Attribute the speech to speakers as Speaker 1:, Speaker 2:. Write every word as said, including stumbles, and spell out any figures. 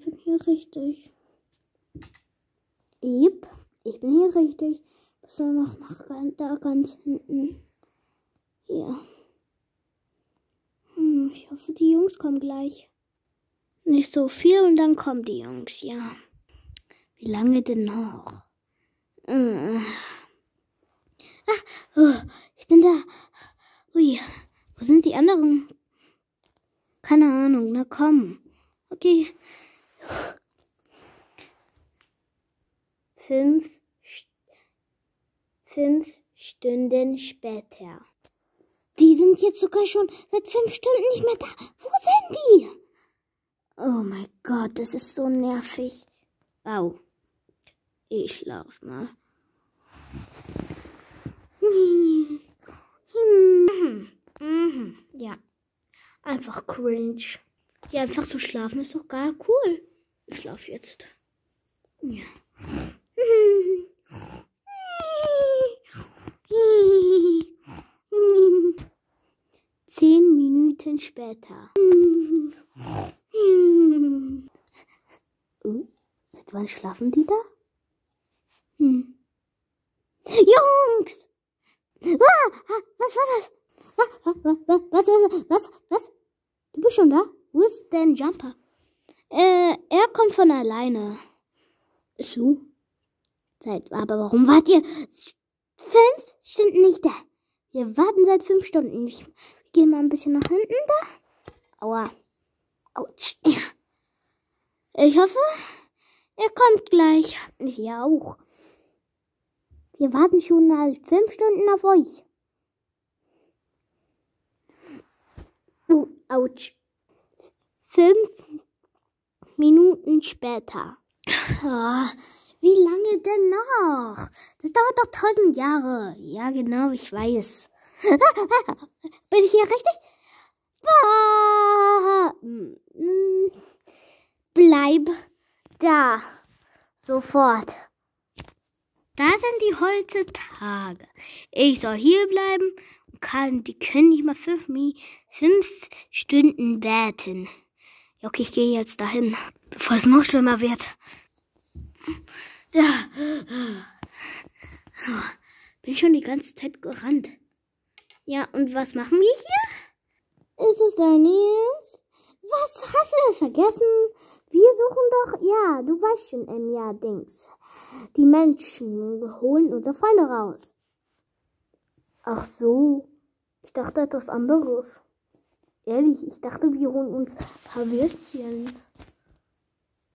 Speaker 1: bin hier richtig. Yep, ich bin hier richtig. Was war noch nach da ganz hinten? Hier. Hm, ich hoffe, die Jungs kommen gleich. Nicht so viel und dann kommen die Jungs, ja. Wie lange denn noch? Äh. Ah, oh, ich bin da. Ui, wo sind die anderen? Keine Ahnung, na komm. Okay. Fünf, fünf Stunden später. Die sind jetzt sogar schon seit fünf Stunden nicht mehr da. Wo sind die? Oh mein Gott, das ist so nervig. Au. Ich schlaf mal. Ja. Einfach cringe. Ja, einfach so schlafen ist doch gar cool. Ich schlaf jetzt. Ja. Zehn Minuten später. Uh, seit wann schlafen die da? Hm. Jungs! Ah, was war das? Ah, was, was, was, was, was? Du bist schon da? Wo ist denn Jumper? Äh, er kommt von alleine. So? Seit, aber warum wart ihr fünf Stunden nicht da? Wir warten seit fünf Stunden. Ich gehe mal ein bisschen nach hinten da. Aua. Autsch. Ich hoffe, er kommt gleich. Ich auch. Wir warten schon seit fünf Stunden auf euch. Uh, ouch. Fünf Minuten später. Oh, wie lange denn noch? Das dauert doch tausend Jahre. Ja, genau, ich weiß. Bin ich hier richtig? Bleib da. Sofort. Da sind die heutzutage. Ich soll hier bleiben und kann, die können nicht mal fünf, fünf Stunden warten. Ja, okay, ich gehe jetzt dahin, bevor es noch schlimmer wird. So. Bin schon die ganze Zeit gerannt. Ja, und was machen wir hier? Ist es dein Ernst? Was, hast du das vergessen? Wir suchen doch, ja, du weißt schon, ähm, ja, Dings. Die Menschen holen unsere Freunde raus. Ach so, ich dachte etwas anderes. Ehrlich, ich dachte, wir holen uns ein paar Würstchen.